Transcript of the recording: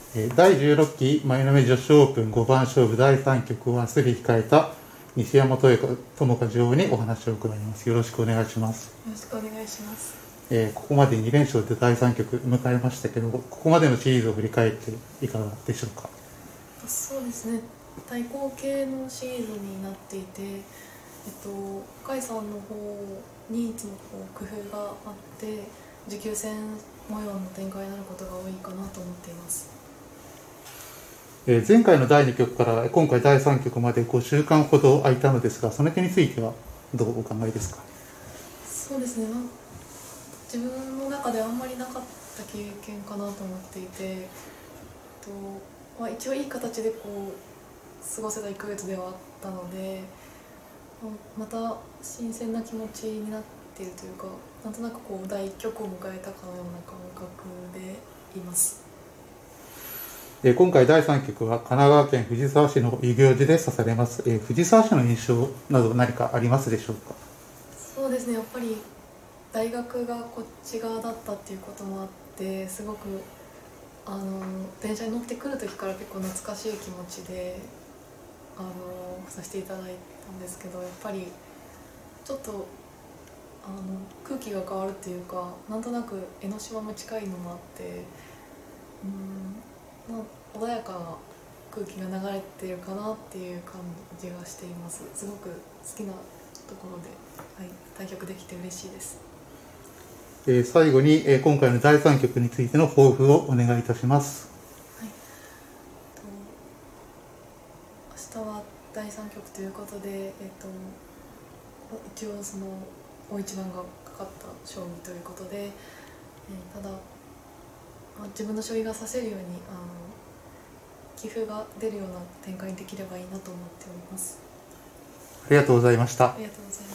第16期舞の海女子オープン5番勝負第3局を明日に控えた西山友香女王にお話を伺います。よろしくお願いします。 よろしくお願いします。 ここまで2連勝で第3局迎えましたけど、ここまでのシリーズを振り返っていかがでしょうか。 そうですね、対抗系のシリーズになっていて、甲斐さんの方にいつも工夫があって持久戦模様の展開になることが多いかなと思っています。 前回の第2局から今回第3局まで5週間ほど空いたのですが、その点についてはどうお考えですか。 そうですね、自分の中であんまりなかった経験かなと思っていて、一応いい形で過ごせた1ヶ月ではあったので、また新鮮な気持ちになっているというか、なんとなく第1局を迎えたかのような感覚でいます。 今回第3局は神奈川県藤沢市の遊行寺で指されます。藤沢市の印象など何かありますでしょうか。 そうですね、やっぱり大学がこっち側だったっていうこともあって、すごく電車に乗ってくる時から結構懐かしい気持ちでさせていただいたんですけど、やっぱりちょっと空気が変わるっていうか、なんとなく江ノ島も近いのもあって、穏やかな空気が流れているかなっていう感じがしています。すごく好きなところで、対局できて嬉しいです。 最後に、今回の第3局についての抱負をお願いいたします。 明日は第3局ということで、一応その大一番がかかった将棋ということで、ただ、自分の将棋が指せるように棋風が出るような展開にできればいいなと思っております。 ありがとうございました。 ありがとうございます。